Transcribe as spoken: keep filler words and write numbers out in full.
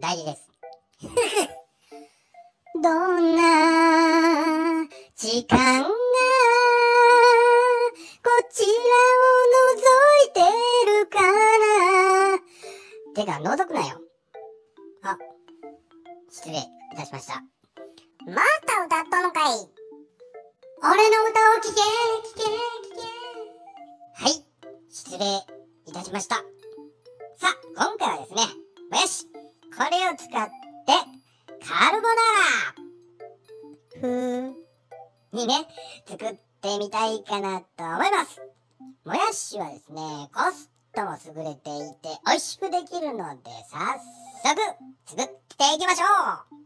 大事です。どんな時間がこちらを覗いてるかな。てか、覗くなよ。あ、失礼いたしました。 また歌ったのかい。 俺の歌を聴け、聴け、聴け。はい、失礼いたしました。さあ、今回はですね、もやし、これを使って、カルボナーラ風にね、作ってみたいかなと思います。もやしはですね、コストも優れていて美味しくできるので、早速作っていきましょう。